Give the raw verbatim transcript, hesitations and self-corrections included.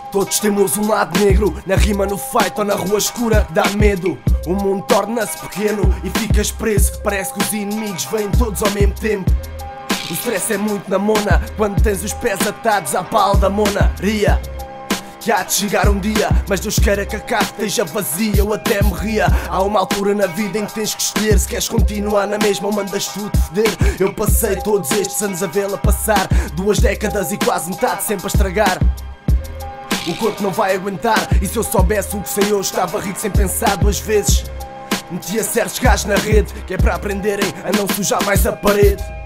Todos temos um lado negro, na rima, no fight ou na rua escura, dá medo. O mundo torna-se pequeno e ficas preso, parece que os inimigos vêm todos ao mesmo tempo. O stress é muito na mona, quando tens os pés atados à pala da monaria. Que há de chegar um dia, mas Deus queira que a casa esteja vazia, eu até me ria. Há uma altura na vida em que tens que escolher, se queres continuar na mesma ou mandas tudo foder. Eu passei todos estes anos a vê-la passar, duas décadas e quase metade sempre a estragar. O corpo não vai aguentar, e se eu soubesse o que sei eu estava rico sem pensar duas vezes. Metia certos gajos na rede, que é para aprenderem a não sujar mais a parede.